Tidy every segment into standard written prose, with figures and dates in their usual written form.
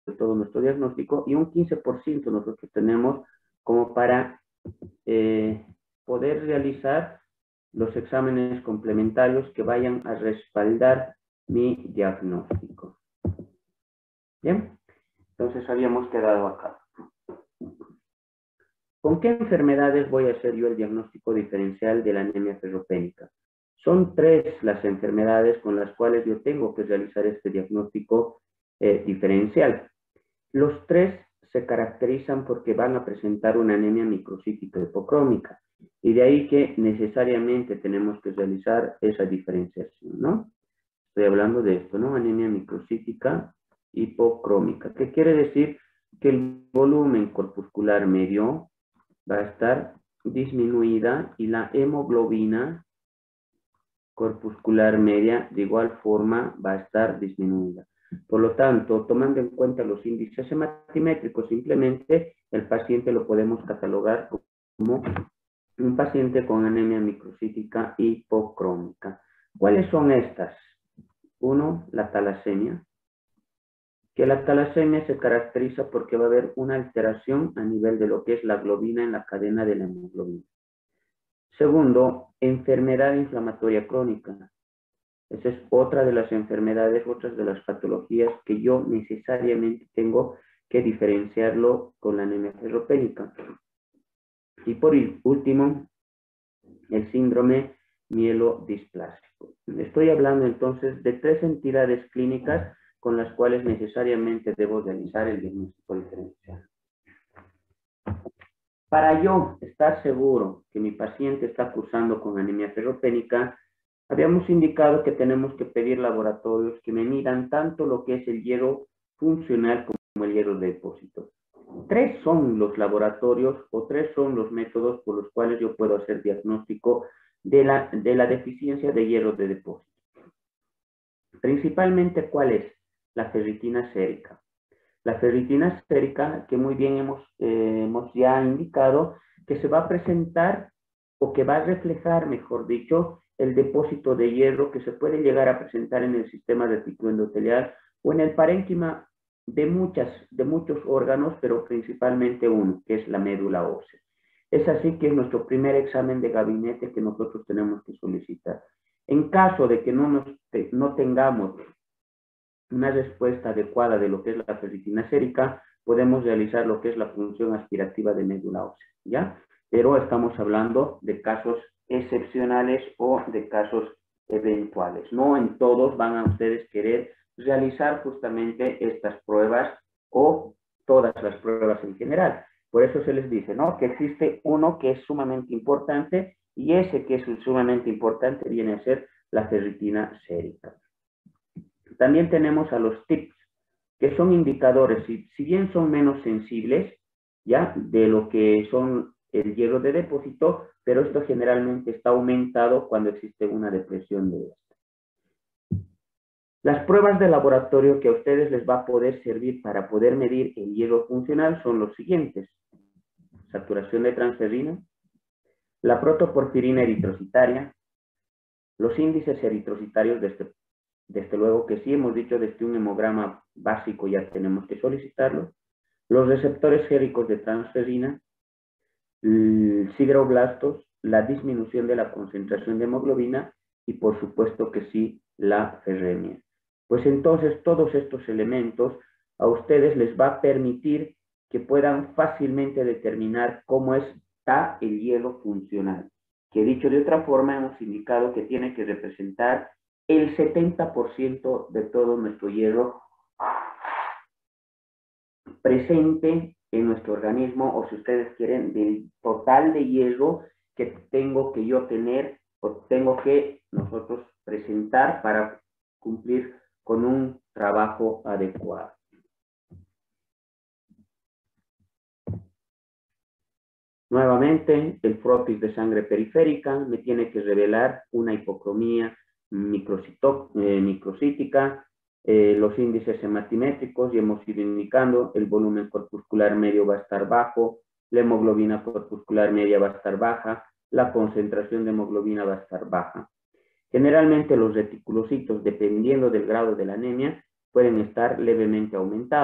de todo nuestro diagnóstico, y un 15% nosotros tenemos como para poder realizar los exámenes complementarios que vayan a respaldar mi diagnóstico. Bien, entonces habíamos quedado acá. ¿Con qué enfermedades voy a hacer yo el diagnóstico diferencial de la anemia ferropénica? Son 3 las enfermedades con las cuales yo tengo que realizar este diagnóstico diferencial. Los 3 se caracterizan porque van a presentar una anemia microcítica hipocrómica, y de ahí que necesariamente tenemos que realizar esa diferenciación, ¿no? Estoy hablando de esto, ¿no? Anemia microcítica hipocrómica. ¿Qué quiere decir? Que el volumen corpuscular medio va a estar disminuida y la hemoglobina corpuscular media de igual forma va a estar disminuida. Por lo tanto, tomando en cuenta los índices hematimétricos, simplemente el paciente lo podemos catalogar como un paciente con anemia microcítica hipocrómica. ¿Cuáles son estas? 1, la talasemia, que la talasemia se caracteriza porque va a haber una alteración a nivel de lo que es la globina en la cadena de la hemoglobina. Segundo, enfermedad inflamatoria crónica. Esa es otra de las enfermedades, otras de las patologías que yo necesariamente tengo que diferenciarlo con la anemia ferropénica. Y por último, el síndrome mielodisplásico. Estoy hablando entonces de 3 entidades clínicas con las cuales necesariamente debo realizar el diagnóstico diferencial. Para yo estar seguro que mi paciente está cursando con anemia ferropénica, habíamos indicado que tenemos que pedir laboratorios que me midan tanto lo que es el hierro funcional como el hierro de depósito. 3 son los laboratorios o 3 son los métodos por los cuales yo puedo hacer diagnóstico de la deficiencia de hierro de depósito. Principalmente, ¿cuál es? La ferritina sérica. La ferritina sérica, que muy bien hemos ya indicado, que se va a presentar o que va a reflejar, mejor dicho, el depósito de hierro que se puede llegar a presentar en el sistema reticuloendotelial o en el parénquima de muchos órganos, pero principalmente uno, que es la médula ósea. Es así que es nuestro primer examen de gabinete que nosotros tenemos que solicitar. En caso de que no tengamos una respuesta adecuada de lo que es la ferritina sérica, podemos realizar lo que es la función aspirativa de médula ósea, ¿ya? Pero estamos hablando de casos excepcionales o de casos eventuales. No en todos van a ustedes querer realizar justamente estas pruebas o todas las pruebas en general. Por eso se les dice, ¿no?, que existe uno que es sumamente importante, y ese que es sumamente importante viene a ser la ferritina sérica. También tenemos a los TIPS, que son indicadores, si bien son menos sensibles, ¿ya?, de lo que son el hierro de depósito, pero esto generalmente está aumentado cuando existe una depresión de este. Las pruebas de laboratorio que a ustedes les va a poder servir para poder medir el hierro funcional son los siguientes: saturación de transferrina, la protoporfirina eritrocitaria, los índices eritrocitarios desde luego que sí, hemos dicho desde un hemograma básico ya tenemos que solicitarlo, los receptores séricos de transferrina, sideroblastos, la disminución de la concentración de hemoglobina y por supuesto que sí, la ferremia. Pues entonces todos estos elementos a ustedes les va a permitir que puedan fácilmente determinar cómo está el hierro funcional, que dicho de otra forma hemos indicado que tiene que representar el 70% de todo nuestro hierro presente en nuestro organismo, o si ustedes quieren, del total de hierro que tengo que yo tener o tengo que nosotros presentar para cumplir con un trabajo adecuado. Nuevamente, el frotis de sangre periférica me tiene que revelar una hipocromía microcítica, los índices hematimétricos, y hemos ido indicando, el volumen corpuscular medio va a estar bajo, la hemoglobina corpuscular media va a estar baja, la concentración de hemoglobina va a estar baja. Generalmente los reticulocitos, dependiendo del grado de la anemia, pueden estar levemente aumentados,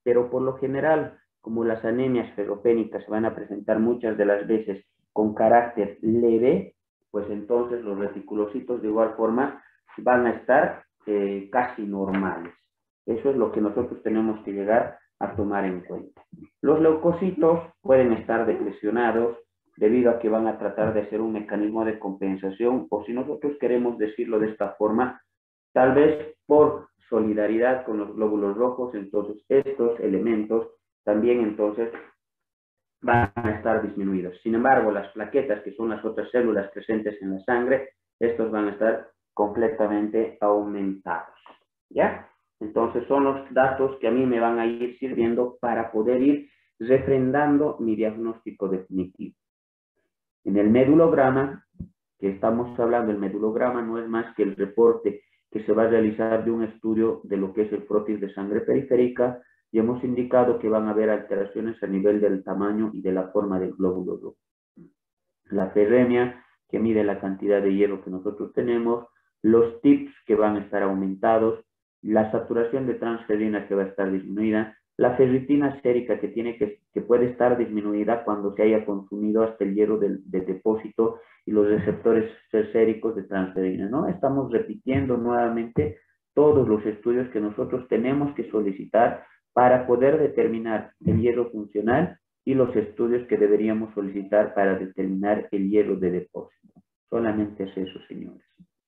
pero por lo general, como las anemias ferropénicas se van a presentar muchas de las veces con carácter leve, pues entonces los reticulocitos de igual forma van a estar casi normales. Eso es lo que nosotros tenemos que llegar a tomar en cuenta. Los leucocitos pueden estar depresionados debido a que van a tratar de hacer un mecanismo de compensación, o si nosotros queremos decirlo de esta forma, tal vez por solidaridad con los glóbulos rojos, entonces estos elementos también entonces van a estar disminuidos. Sin embargo, las plaquetas, que son las otras células presentes en la sangre, estos van a estar completamente aumentados. ¿Ya? Entonces son los datos que a mí me van a ir sirviendo para poder ir refrendando mi diagnóstico definitivo. En el medulograma, que estamos hablando, el medulograma no es más que el reporte que se va a realizar de un estudio de lo que es el frotis de sangre periférica, y hemos indicado que van a haber alteraciones a nivel del tamaño y de la forma del glóbulo rojo. La ferremia, que mide la cantidad de hierro que nosotros tenemos, los TIPS que van a estar aumentados, la saturación de transferrina que va a estar disminuida, la ferritina sérica que puede estar disminuida cuando se haya consumido hasta el hierro de depósito y los receptores séricos de transferrina, ¿no? Estamos repitiendo nuevamente todos los estudios que nosotros tenemos que solicitar para poder determinar el hierro funcional y los estudios que deberíamos solicitar para determinar el hierro de depósito. Solamente es eso, señores.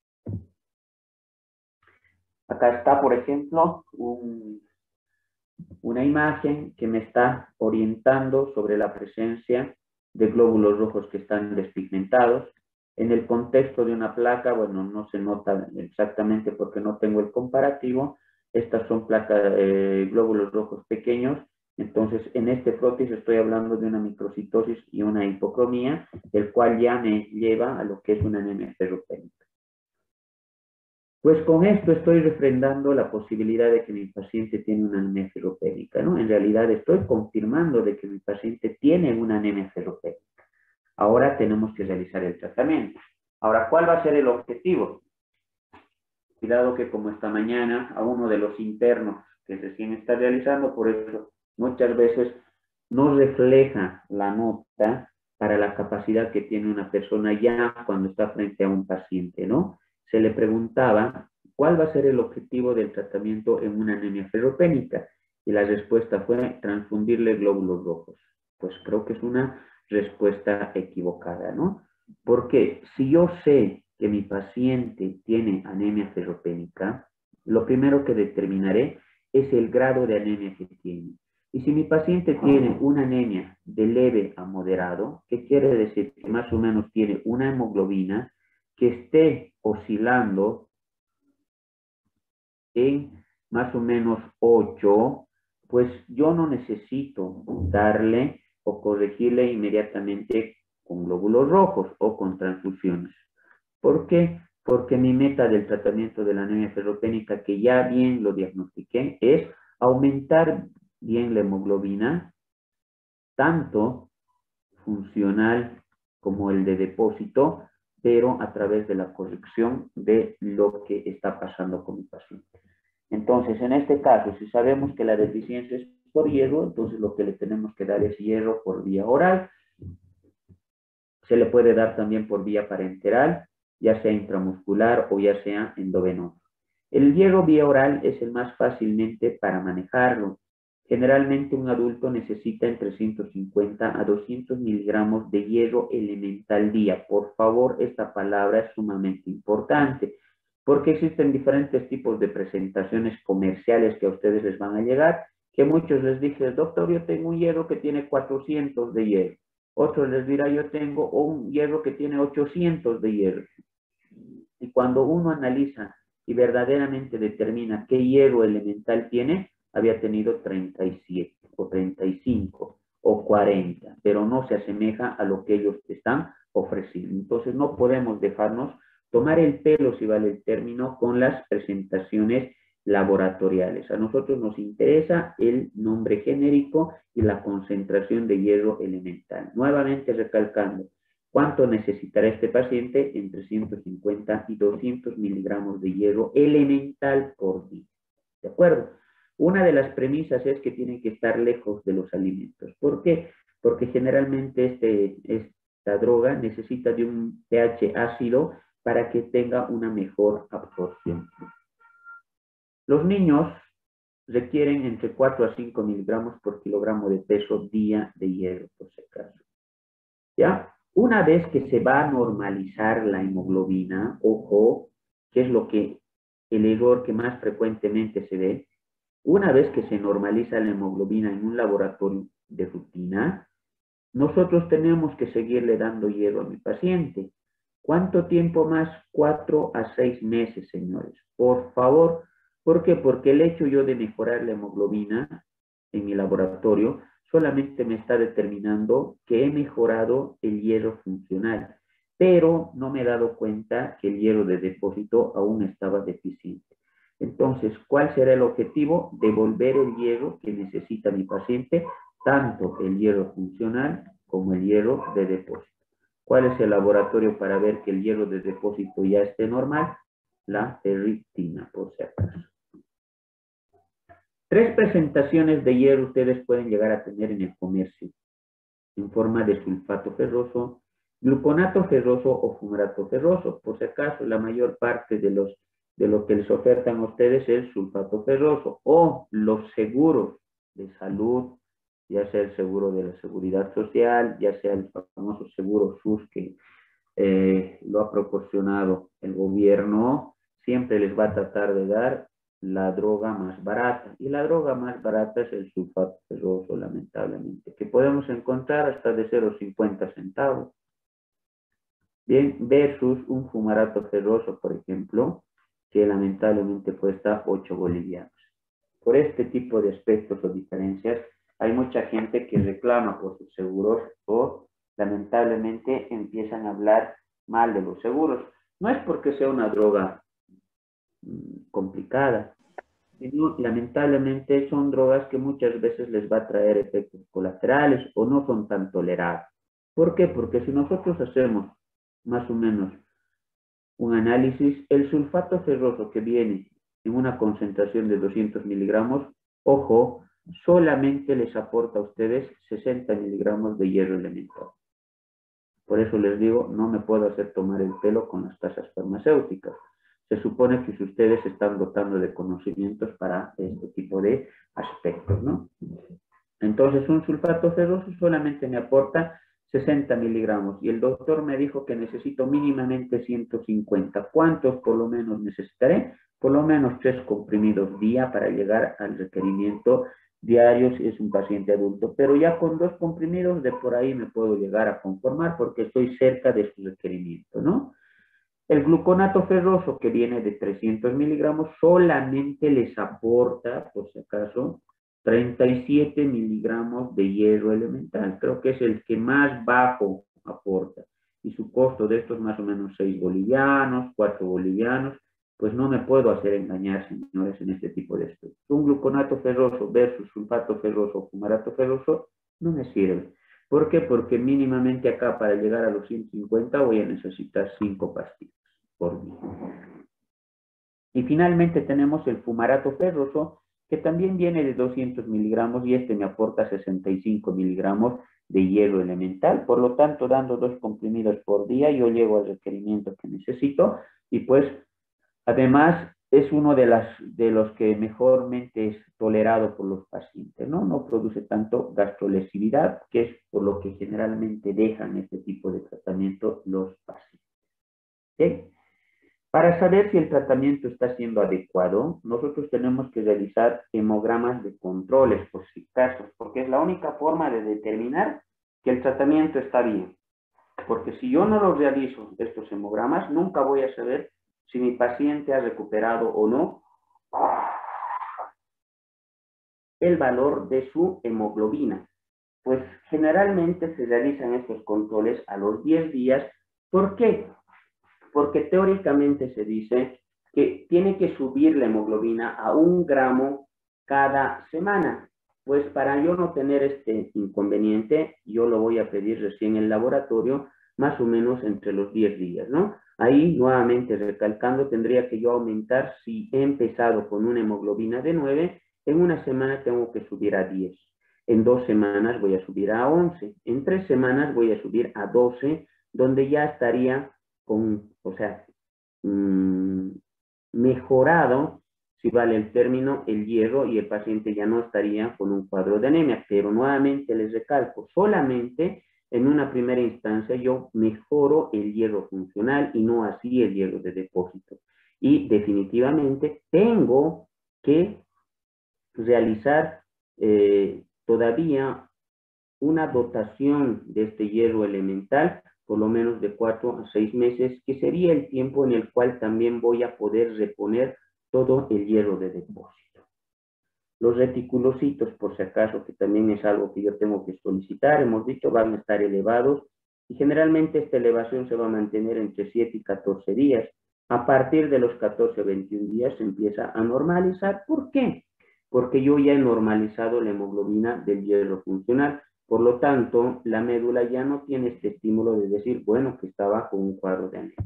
Acá está, por ejemplo, una imagen que me está orientando sobre la presencia de glóbulos rojos que están despigmentados. En el contexto de una placa, bueno, no se nota exactamente porque no tengo el comparativo. Estas son glóbulos rojos pequeños. Entonces, en este frotis estoy hablando de una microcitosis y una hipocromía, el cual ya me lleva a lo que es una anemia ferropénica. Pues con esto estoy refrendando la posibilidad de que mi paciente tiene una anemia ferropénica, ¿no? En realidad estoy confirmando de que mi paciente tiene una anemia ferropénica. Ahora tenemos que realizar el tratamiento. Ahora, ¿cuál va a ser el objetivo? Cuidado que como esta mañana a uno de los internos que recién está realizando, por eso muchas veces no refleja la nota para la capacidad que tiene una persona ya cuando está frente a un paciente, ¿no? Se le preguntaba cuál va a ser el objetivo del tratamiento en una anemia ferropénica y la respuesta fue transfundirle glóbulos rojos. Pues creo que es una respuesta equivocada, ¿no? Porque si yo sé que mi paciente tiene anemia ferropénica, lo primero que determinaré es el grado de anemia que tiene. Y si mi paciente tiene una anemia de leve a moderado, ¿qué quiere decir? Que más o menos tiene una hemoglobina que esté oscilando en más o menos 8, pues yo no necesito darle o corregirle inmediatamente con glóbulos rojos o con transfusiones. ¿Por qué? Porque mi meta del tratamiento de la anemia ferropénica, que ya bien lo diagnostiqué, es aumentar bien la hemoglobina, tanto funcional como el de depósito, pero a través de la corrección de lo que está pasando con mi paciente. Entonces, en este caso, si sabemos que la deficiencia es por hierro, entonces lo que le tenemos que dar es hierro por vía oral. Se le puede dar también por vía parenteral, ya sea intramuscular o ya sea endovenoso. El hierro vía oral es el más fácilmente para manejarlo. Generalmente un adulto necesita entre 150 a 200 miligramos de hierro elemental día. Por favor, esta palabra es sumamente importante, porque existen diferentes tipos de presentaciones comerciales que a ustedes les van a llegar, que muchos les dicen, doctor, yo tengo un hierro que tiene 400 de hierro. Otros les dirá, yo tengo un hierro que tiene 800 de hierro. Y cuando uno analiza y verdaderamente determina qué hierro elemental tiene, había tenido 37 o 35 o 40, pero no se asemeja a lo que ellos están ofreciendo. Entonces no podemos dejarnos tomar el pelo, si vale el término, con las presentaciones laboratoriales. A nosotros nos interesa el nombre genérico y la concentración de hierro elemental. Nuevamente recalcando, ¿cuánto necesitará este paciente? Entre 150 y 200 miligramos de hierro elemental por día. ¿De acuerdo? Una de las premisas es que tienen que estar lejos de los alimentos. ¿Por qué? Porque generalmente esta droga necesita de un pH ácido para que tenga una mejor absorción. Los niños requieren entre 4 a 5 miligramos por kilogramo de peso día de hierro, por si acaso. ¿Ya? Una vez que se va a normalizar la hemoglobina, ojo, que es el error que más frecuentemente se ve, una vez que se normaliza la hemoglobina en un laboratorio de rutina, nosotros tenemos que seguirle dando hierro a mi paciente. ¿Cuánto tiempo más? 4 a 6 meses, señores. Por favor. ¿Por qué? Porque el hecho yo de mejorar la hemoglobina en mi laboratorio solamente me está determinando que he mejorado el hierro funcional, pero no me he dado cuenta que el hierro de depósito aún estaba deficiente. Entonces, ¿cuál será el objetivo? Devolver el hierro que necesita mi paciente, tanto el hierro funcional como el hierro de depósito. ¿Cuál es el laboratorio para ver que el hierro de depósito ya esté normal? La ferritina, por si acaso. 3 presentaciones de hierro ustedes pueden llegar a tener en el comercio, en forma de sulfato ferroso, gluconato ferroso o fumarato ferroso. Por si acaso, la mayor parte de lo que les ofertan a ustedes es sulfato ferroso, o los seguros de salud, ya sea el seguro de la seguridad social, ya sea el famoso seguro SUS que lo ha proporcionado el gobierno, siempre les va a tratar de dar la droga más barata. Y la droga más barata es el sulfato ferroso, lamentablemente, que podemos encontrar hasta de 0,50 centavos. Bien, versus un fumarato ferroso, por ejemplo, que lamentablemente cuesta 8 bolivianos. Por este tipo de aspectos o diferencias, hay mucha gente que reclama por sus seguros o lamentablemente empiezan a hablar mal de los seguros. No es porque sea una droga complicada, sino lamentablemente son drogas que muchas veces les va a traer efectos colaterales o no son tan tolerables. ¿Por qué? Porque si nosotros hacemos más o menos un análisis, el sulfato ferroso que viene en una concentración de 200 miligramos, ojo, solamente les aporta a ustedes 60 miligramos de hierro elemental. Por eso les digo, no me puedo hacer tomar el pelo con las tasas farmacéuticas. Se supone que si ustedes están dotando de conocimientos para este tipo de aspectos, ¿no? Entonces, un sulfato ferroso solamente me aporta 60 miligramos y el doctor me dijo que necesito mínimamente 150. ¿Cuántos por lo menos necesitaré? Por lo menos 3 comprimidos día para llegar al requerimiento diario si es un paciente adulto, pero ya con 2 comprimidos de por ahí me puedo llegar a conformar porque estoy cerca de su requerimiento, ¿no? El gluconato ferroso que viene de 300 miligramos solamente les aporta, por si acaso, 37 miligramos de hierro elemental. Creo que es el que más bajo aporta. Y su costo de estos más o menos 6 bolivianos, 4 bolivianos, pues no me puedo hacer engañar, señores, en este tipo de aspectos. Un gluconato ferroso versus sulfato ferroso o fumarato ferroso no me sirve. ¿Por qué? Porque mínimamente acá para llegar a los 150 voy a necesitar 5 pastillas por día. Y finalmente tenemos el fumarato ferroso, que también viene de 200 miligramos y este me aporta 65 miligramos de hierro elemental. Por lo tanto, dando 2 comprimidos por día, yo llego al requerimiento que necesito y pues además es uno de los que mejormente es tolerado por los pacientes, ¿no? No produce tanto gastrolesividad, que es por lo que generalmente dejan este tipo de tratamiento los pacientes. ¿Sí? Para saber si el tratamiento está siendo adecuado, nosotros tenemos que realizar hemogramas de controles por si acaso, porque es la única forma de determinar que el tratamiento está bien. Porque si yo no los realizo, estos hemogramas, nunca voy a saber si mi paciente ha recuperado o no el valor de su hemoglobina. Pues generalmente se realizan estos controles a los 10 días. ¿Por qué? Porque teóricamente se dice que tiene que subir la hemoglobina a 1 gramo cada semana. Pues para yo no tener este inconveniente, yo lo voy a pedir recién en el laboratorio, más o menos entre los 10 días, ¿no? Ahí, nuevamente recalcando, tendría que yo aumentar, si he empezado con una hemoglobina de 9, En una semana tengo que subir a 10. En 2 semanas voy a subir a 11. En 3 semanas voy a subir a 12, donde ya estaría con, o sea, mejorado, si vale el término, el hierro y el paciente ya no estaría con un cuadro de anemia. Pero nuevamente les recalco, solamente en una primera instancia yo mejoro el hierro funcional y no así el hierro de depósito. Y definitivamente tengo que realizar todavía una dotación de este hierro elemental, por lo menos de 4 a 6 meses, que sería el tiempo en el cual también voy a poder reponer todo el hierro de depósito. Los reticulocitos, por si acaso, que también es algo que yo tengo que solicitar, hemos dicho, van a estar elevados y generalmente esta elevación se va a mantener entre 7 y 14 días. A partir de los 14 o 21 días se empieza a normalizar. ¿Por qué? Porque yo ya he normalizado la hemoglobina del hierro funcional. Por lo tanto, la médula ya no tiene este estímulo de decir, bueno, que está bajo un cuadro de anemia.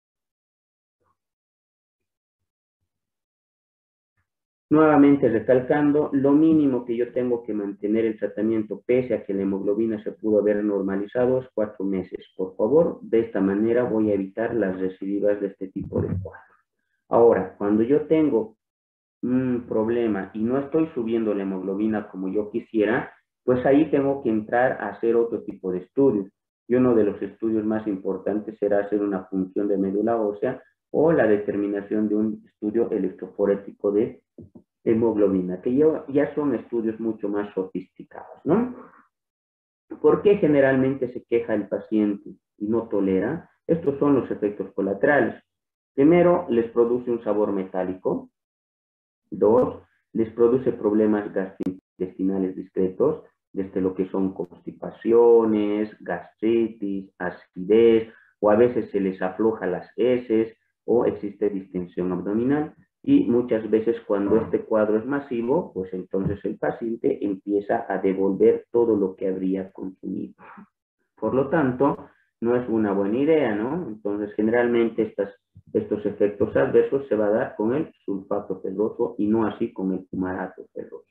Nuevamente recalcando, lo mínimo que yo tengo que mantener el tratamiento pese a que la hemoglobina se pudo haber normalizado es 4 meses. Por favor, de esta manera voy a evitar las recidivas de este tipo de cuadros. Ahora, cuando yo tengo un problema y no estoy subiendo la hemoglobina como yo quisiera, pues ahí tengo que entrar a hacer otro tipo de estudios. Y uno de los estudios más importantes será hacer una función de médula ósea o la determinación de un estudio electroforético de hemoglobina, que ya son estudios mucho más sofisticados, ¿no? ¿Por qué generalmente se queja el paciente y no tolera? Estos son los efectos colaterales. Primero, les produce un sabor metálico. 2, les produce problemas gastrointestinales discretos, desde lo que son constipaciones, gastritis, acidez, o a veces se les afloja las heces, o existe distensión abdominal. Y muchas veces cuando este cuadro es masivo, pues entonces el paciente empieza a devolver todo lo que habría consumido. Por lo tanto, no es una buena idea, ¿no? Entonces, generalmente estos efectos adversos se va a dar con el sulfato ferroso y no así con el fumarato ferroso.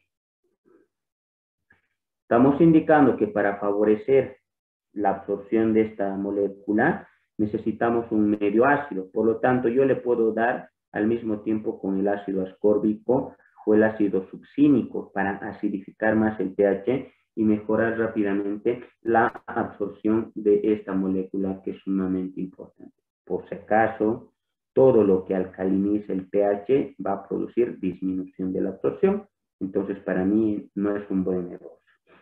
Estamos indicando que para favorecer la absorción de esta molécula necesitamos un medio ácido. Por lo tanto, yo le puedo dar al mismo tiempo con el ácido ascórbico o el ácido succínico para acidificar más el pH y mejorar rápidamente la absorción de esta molécula que es sumamente importante. Por si acaso, todo lo que alcalinice el pH va a producir disminución de la absorción. Entonces, para mí no es un buen negocio.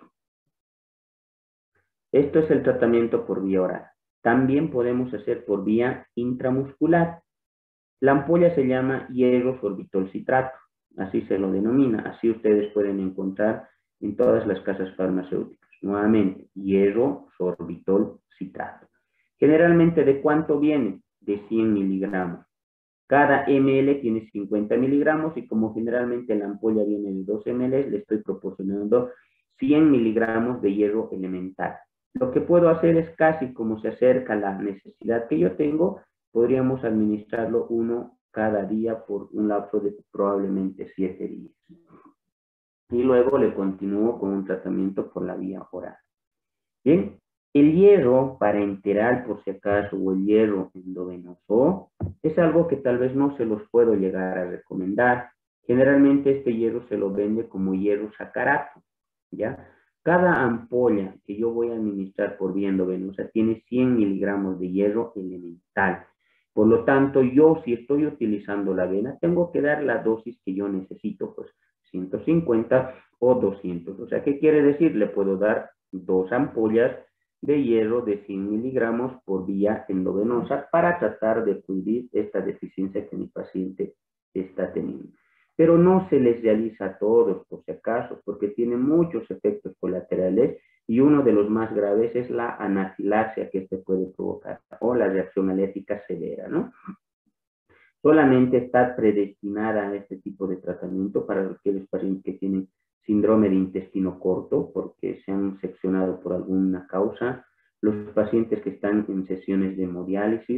Esto es el tratamiento por vía oral. También podemos hacer por vía intramuscular. La ampolla se llama hierro sorbitol citrato, así se lo denomina. Así ustedes pueden encontrar en todas las casas farmacéuticas. Nuevamente, hierro sorbitol citrato. Generalmente, ¿de cuánto viene? De 100 miligramos. Cada ml tiene 50 miligramos y como generalmente la ampolla viene de 2 ml, le estoy proporcionando 100 miligramos de hierro elemental. Lo que puedo hacer es casi como se acerca la necesidad que yo tengo, podríamos administrarlo uno cada día por un lapso de probablemente 7 días. Y luego le continúo con un tratamiento por la vía oral. Bien, el hierro parenteral, por si acaso, o el hierro endovenoso, es algo que tal vez no se los puedo llegar a recomendar. Generalmente este hierro se lo vende como hierro sacarato, ¿ya? Cada ampolla que yo voy a administrar por vía endovenosa tiene 100 miligramos de hierro elemental. Por lo tanto, yo si estoy utilizando la vena, tengo que dar la dosis que yo necesito, pues 150 o 200. O sea, ¿qué quiere decir? Le puedo dar 2 ampollas de hierro de 100 miligramos por vía endovenosa para tratar de cubrir esta deficiencia que mi paciente está teniendo. Pero no se les realiza a todos, por si acaso, porque tiene muchos efectos colaterales y uno de los más graves es la anafilaxia que este puede provocar o la reacción alérgica severa, ¿no? Solamente está predestinada a este tipo de tratamiento para aquellos pacientes que tienen síndrome de intestino corto porque se han seccionado por alguna causa, los pacientes que están en sesiones de hemodiálisis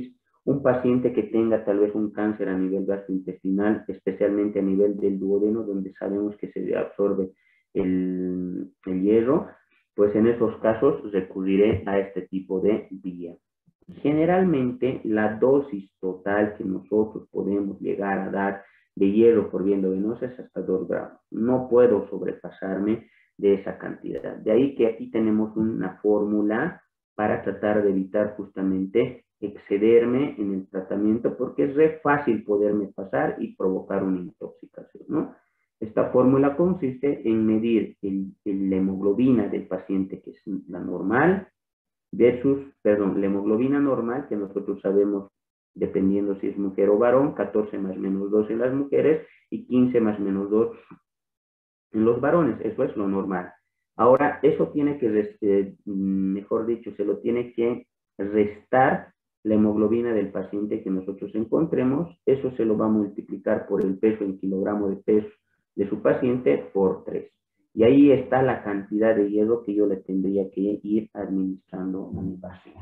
Un paciente que tenga tal vez un cáncer a nivel gastrointestinal, especialmente a nivel del duodeno, donde sabemos que se absorbe el hierro, pues en esos casos recurriré a este tipo de vía. Generalmente la dosis total que nosotros podemos llegar a dar de hierro por vía endovenosa es hasta 2 gramos. No puedo sobrepasarme de esa cantidad. De ahí que aquí tenemos una fórmula para tratar de evitar justamente excederme en el tratamiento, porque es re fácil poderme pasar y provocar una intoxicación, ¿no? Esta fórmula consiste en medir la hemoglobina del paciente, que es la normal, la hemoglobina normal, que nosotros sabemos, dependiendo si es mujer o varón, 14 más menos 2 en las mujeres y 15 más menos 2 en los varones. Eso es lo normal. Ahora, eso tiene que, mejor dicho, se lo tiene que restar la hemoglobina del paciente que nosotros encontremos. Eso se lo va a multiplicar por el peso en kilogramo de peso de su paciente por 3. Y ahí está la cantidad de hierro que yo le tendría que ir administrando a mi paciente.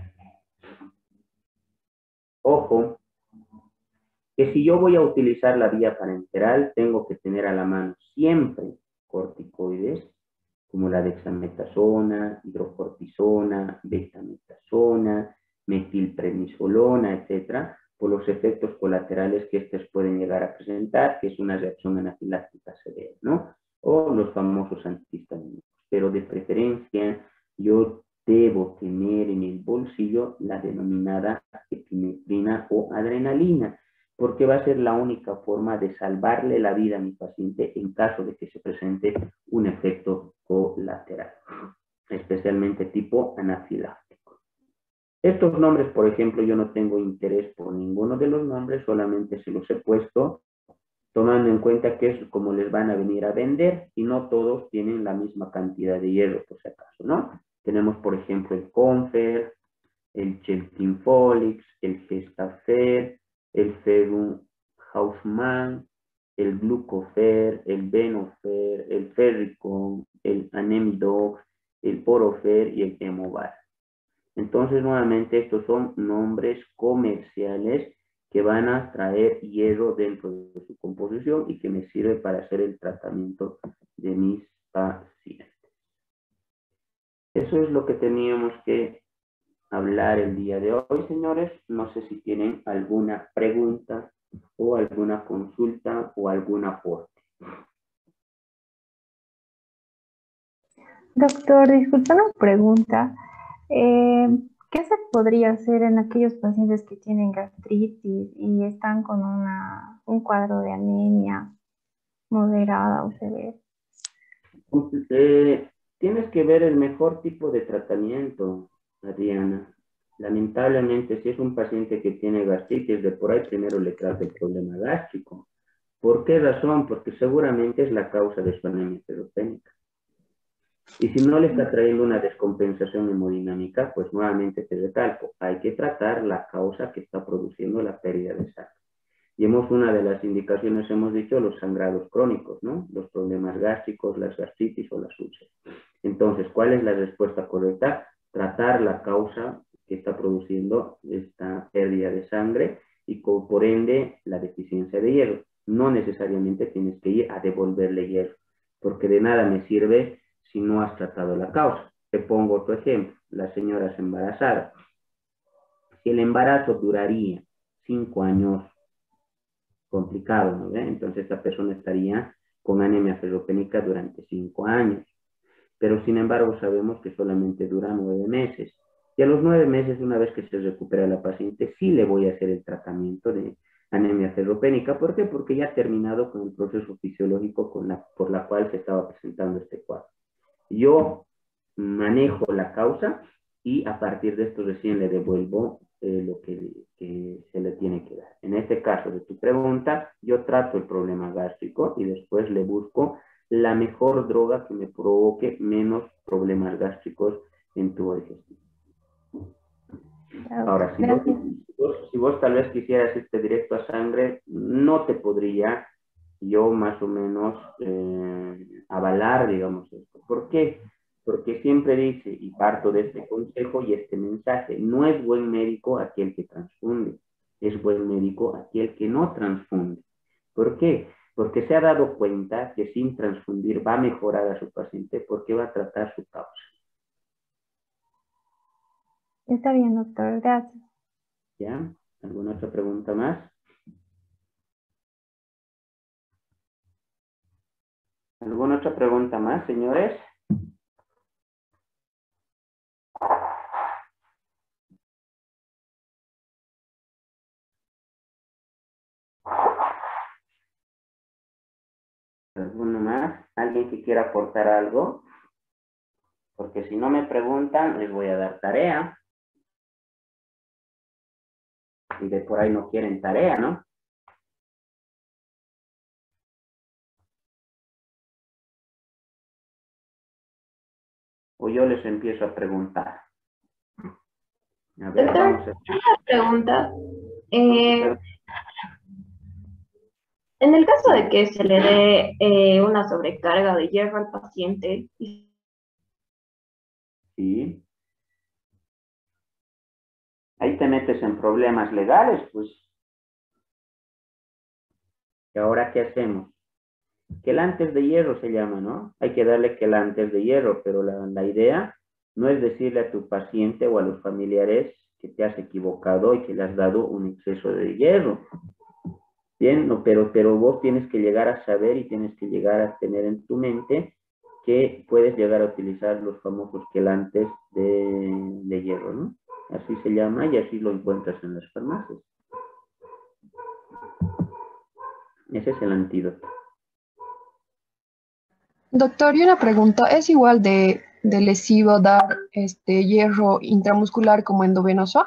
Ojo, que si yo voy a utilizar la vía parenteral, tengo que tener a la mano siempre corticoides, como la dexametasona, hidrocortisona, betametasona, metilprednisolona, etcétera, por los efectos colaterales que estos pueden llegar a presentar, que es una reacción anafiláctica severa, ¿no? O los famosos antihistamínicos. Pero de preferencia, yo debo tener en el bolsillo la denominada epinefrina o adrenalina, porque va a ser la única forma de salvarle la vida a mi paciente en caso de que se presente un efecto colateral, especialmente tipo anafiláctico. Estos nombres, por ejemplo, yo no tengo interés por ninguno de los nombres, solamente se los he puesto tomando en cuenta que es como les van a venir a vender y no todos tienen la misma cantidad de hierro, por si acaso, ¿no? Tenemos, por ejemplo, el Confer, el Cheltinfolix, el Gestafer, el Ferum Hausmann, el Glucofer, el Venofer, el Ferricon, el Anemidox, el Orofer y el Hemovar. Entonces, nuevamente, estos son nombres comerciales que van a traer hierro dentro de su composición y que me sirve para hacer el tratamiento de mis pacientes. Eso es lo que teníamos que hablar el día de hoy, señores. No sé si tienen alguna pregunta o alguna consulta o algún aporte. Doctor, disculpa una pregunta. ¿Qué se podría hacer en aquellos pacientes que tienen gastritis y están con un cuadro de anemia moderada o severa? Tienes que ver el mejor tipo de tratamiento, Adriana. Lamentablemente, si es un paciente que tiene gastritis, de por ahí primero le trata el problema gástrico. ¿Por qué razón? Porque seguramente es la causa de su anemia ferropénica. Y si no le está trayendo una descompensación hemodinámica, pues nuevamente te recalco, hay que tratar la causa que está produciendo la pérdida de sangre. Y una de las indicaciones, hemos dicho, los sangrados crónicos, ¿no? Los problemas gástricos, las gastritis o las úlceras. Entonces, ¿cuál es la respuesta correcta? Tratar la causa que está produciendo esta pérdida de sangre y por ende la deficiencia de hierro. No necesariamente tienes que ir a devolverle hierro, porque de nada me sirve si no has tratado la causa. Te pongo otro ejemplo, las señoras embarazadas. Si el embarazo duraría 5 años, complicado, ¿no? Entonces esta persona estaría con anemia ferropénica durante 5 años. Pero sin embargo sabemos que solamente dura 9 meses. Y a los 9 meses, una vez que se recupera la paciente, sí le voy a hacer el tratamiento de anemia ferropénica. ¿Por qué? Porque ya ha terminado con el proceso fisiológico por la cual se estaba presentando este cuadro. Yo manejo la causa y a partir de esto recién le devuelvo lo que se le tiene que dar. En este caso de tu pregunta, yo trato el problema gástrico y después le busco la mejor droga que me provoque menos problemas gástricos en tu digestivo. Ahora, si vos tal vez quisieras irte directo a sangre, no te podría yo más o menos avalar, digamos, esto. ¿Por qué? Porque siempre dice, y parto de este consejo y este mensaje, no es buen médico aquel que transfunde. es buen médico aquel que no transfunde. ¿Por qué? Porque se ha dado cuenta que sin transfundir va a mejorar a su paciente porque va a tratar su causa. Está bien, doctor, gracias. ¿Ya? ¿Alguna otra pregunta más? ¿Alguna otra pregunta más, señores? ¿Alguna más? ¿Alguien que quiera aportar algo? Porque si no me preguntan, les voy a dar tarea. Y de por ahí no quieren tarea, ¿no? O yo les empiezo a preguntar. A ver, Doctor, vamos a... una pregunta. Pero, En el caso de que se le dé una sobrecarga de hierro al paciente, sí. Ahí te metes en problemas legales, pues. ¿Y ahora qué hacemos? Quelantes de hierro se llama, ¿no? Hay que darle quelantes de hierro, pero la idea no es decirle a tu paciente o a los familiares que te has equivocado y que le has dado un exceso de hierro. Bien, no, pero vos tienes que llegar a saber y tienes que llegar a tener en tu mente que puedes llegar a utilizar los famosos quelantes de hierro, ¿no? Así se llama y así lo encuentras en las farmacias. Ese es el antídoto. Doctor, y una pregunta, ¿es igual de lesivo dar hierro intramuscular como endovenoso?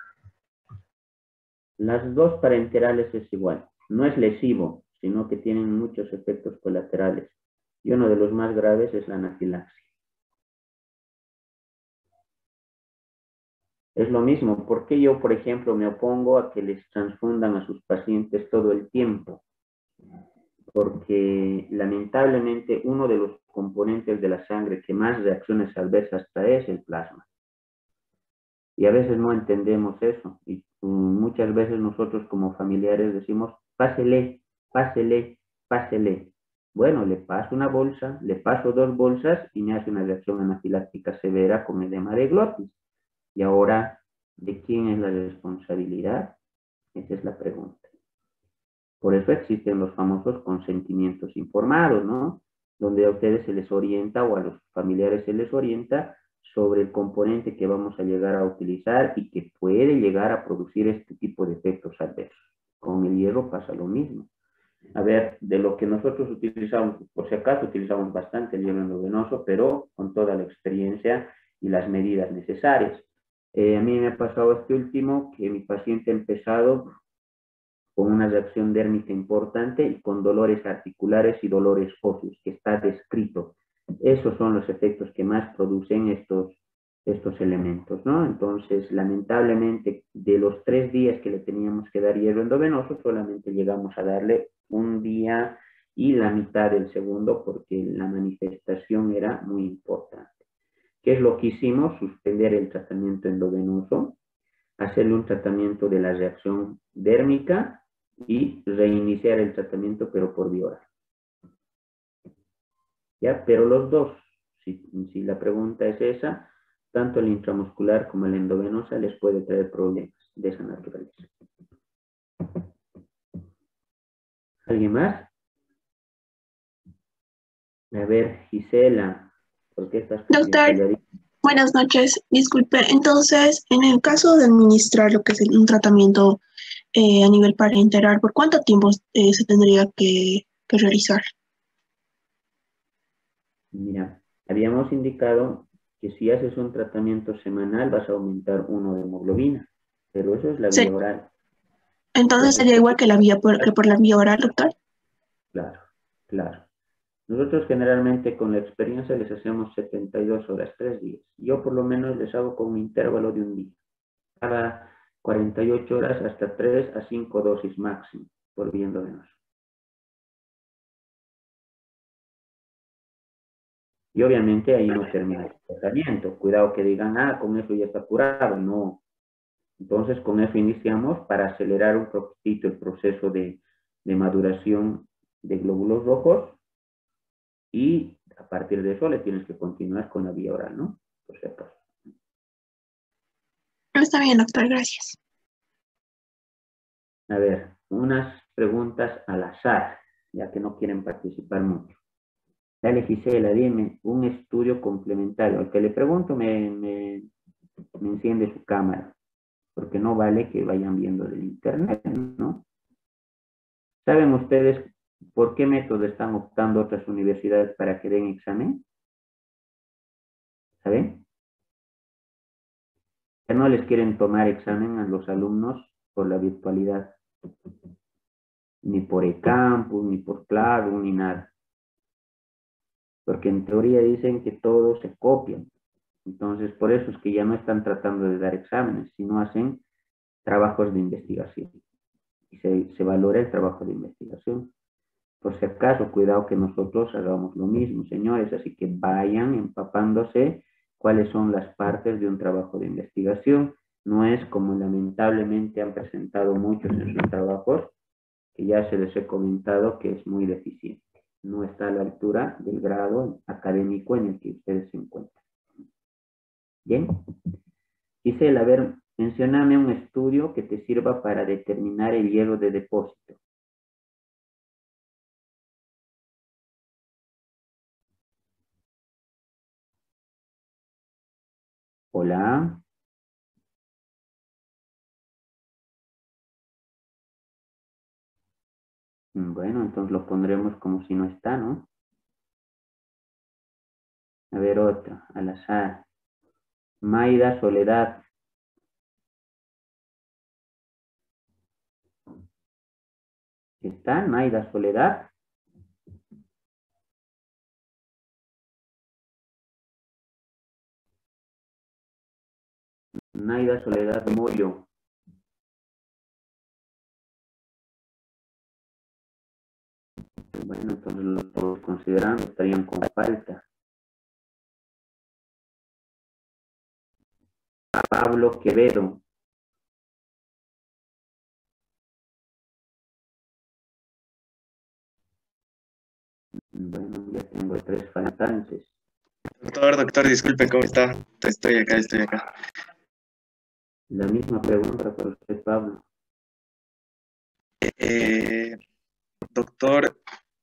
Las dos parenterales es igual. No es lesivo, sino que tienen muchos efectos colaterales. Y uno de los más graves es la anafilaxia. Es lo mismo. ¿Por qué yo, por ejemplo, me opongo a que les transfundan a sus pacientes todo el tiempo? Porque lamentablemente uno de los componentes de la sangre que más reacciones adversas trae es el plasma. Y a veces no entendemos eso. Y muchas veces nosotros como familiares decimos, pásele, pásele, pásele. Bueno, le paso una bolsa, le paso 2 bolsas y me hace una reacción anafiláctica severa con edema de glotis. Y ahora, ¿de quién es la responsabilidad? Esa es la pregunta. Por eso existen los famosos consentimientos informados, ¿no? Donde a ustedes se les orienta o a los familiares se les orienta sobre el componente que vamos a llegar a utilizar y que puede llegar a producir este tipo de efectos adversos. Con el hierro pasa lo mismo. A ver, de lo que nosotros utilizamos, por si acaso utilizamos bastante el hierro endovenoso, pero con toda la experiencia y las medidas necesarias. A mí me ha pasado este último, que mi paciente ha empezado con una reacción dérmica importante y con dolores articulares y dolores óseos, que está descrito. Esos son los efectos que más producen estos elementos, ¿no? Entonces, lamentablemente, de los 3 días que le teníamos que dar hierro endovenoso, solamente llegamos a darle un día y la mitad del segundo porque la manifestación era muy importante. ¿Qué es lo que hicimos? Suspender el tratamiento endovenoso, hacerle un tratamiento de la reacción dérmica y reiniciar el tratamiento, pero por vía oral. ¿Ya? Pero los dos, si la pregunta es esa, tanto el intramuscular como el endovenosa les puede traer problemas de esa naturaleza. ¿Alguien más? A ver, Gisela, ¿por qué estás Doctor, calladita? buenas noches. Disculpe, entonces, en el caso de administrar lo que es un tratamiento a nivel parenteral, ¿por cuánto tiempo se tendría que realizar? Mira, habíamos indicado que si haces un tratamiento semanal vas a aumentar 1 de hemoglobina, pero eso es la vía Sí. oral. Entonces Entonces, sería igual que que por la vía oral, doctor. claro, claro. Nosotros generalmente con la experiencia les hacemos 72 horas, 3 días. Yo por lo menos les hago con un intervalo de un día. Cada 48 horas hasta 3 a 5 dosis máximo por vía endovenosa. Y obviamente ahí no termina el tratamiento. Cuidado que digan, con eso ya está curado. No. Entonces, con eso iniciamos para acelerar un poquito el proceso de maduración de glóbulos rojos y a partir de eso le tienes que continuar con la vía oral, ¿no? Por si acaso. Está bien, doctor, gracias. A ver, unas preguntas al azar, ya que no quieren participar mucho. Dale, Gisela, dime, un estudio complementario. Al que le pregunto me enciende su cámara, porque no vale que vayan viendo del internet, ¿no? ¿Saben ustedes por qué método están optando otras universidades para que den examen? ¿Saben? Que no les quieren tomar examen a los alumnos por la virtualidad. Ni por eCampus, ni por Classroom, ni nada. Porque en teoría dicen que todos se copian. Entonces, por eso es que ya no están tratando de dar exámenes, sino hacen trabajos de investigación. Y se valora el trabajo de investigación. Por si acaso, cuidado que nosotros hagamos lo mismo, señores. Así que vayan empapándose cuáles son las partes de un trabajo de investigación. No es como lamentablemente han presentado muchos en sus trabajos, que ya se les he comentado que es muy deficiente. No está a la altura del grado académico en el que ustedes se encuentran. Bien. Gisela, a ver, mencióname un estudio que te sirva para determinar el hierro de depósito. Hola. Bueno, entonces lo pondremos como si no está, ¿no? A ver, otro, al azar. Maida Soledad. ¿Está Maida Soledad? Naida Soledad Moyo. Bueno, entonces los considerando estarían con falta. Pablo Quevedo. Bueno, ya tengo 3 faltantes. Doctor, disculpe, ¿cómo está? Estoy acá. La misma pregunta para usted, Pablo. Doctor,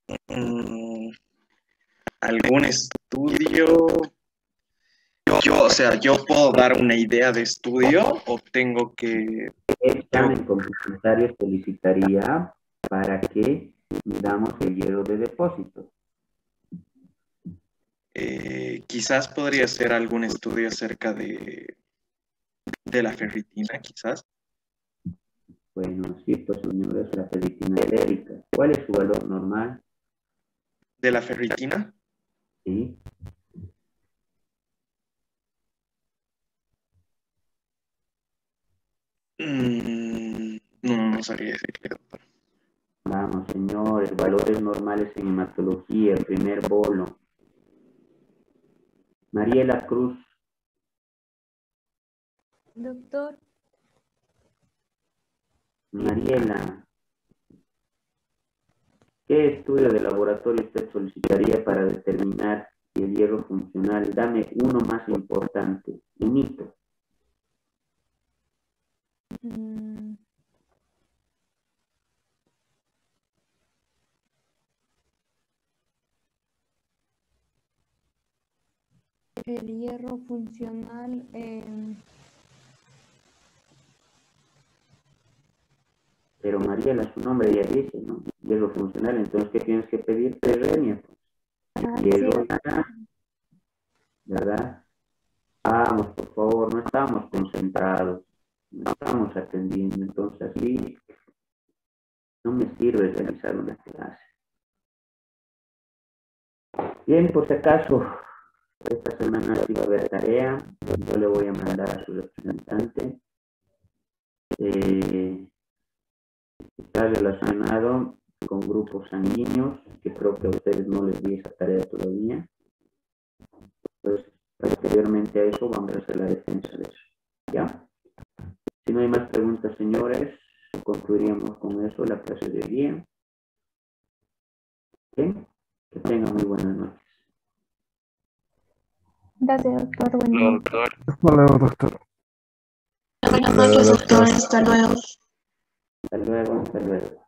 ¿algún estudio? ¿Yo puedo dar una idea de estudio o tengo que...? ¿Qué examen complementario solicitaría para que midamos el hierro de depósito? Quizás podría ser algún estudio acerca de la ferritina, quizás. Bueno, sí, pues señores, la ferritina sérica. ¿Cuál es su valor normal? ¿De la ferritina? Sí. No sabría decirle, doctor. Vamos, señores, valores normales en hematología, el primer bolo. Mariela Cruz. Doctor, Mariela, ¿qué estudio de laboratorio usted solicitaría para determinar si el hierro funcional? Dame uno más importante, un hito. el hierro funcional, Pero Mariela, su nombre ya dice, ¿no? Hierro funcional, entonces, ¿qué tienes que pedir? Terrenia. Hierro, ¿verdad? Vamos, por favor, no estamos concentrados, no estamos atendiendo, entonces así no me sirve realizar una clase. Bien, por si acaso, esta semana sí va a haber tarea, yo le voy a mandar a su representante. Está relacionado con grupos sanguíneos, que creo que a ustedes no les di esa tarea todavía. Pues posteriormente a eso vamos a hacer la defensa de eso, ¿ya? Si no hay más preguntas, señores, concluiríamos con eso la clase de día. ¿Bien? Que tengan muy buenas noches. Gracias, doctor. Buenas Hola, noches. doctor. Hasta luego, doctor. Buenas noches, doctor. Hasta luego. Hasta luego, hasta luego.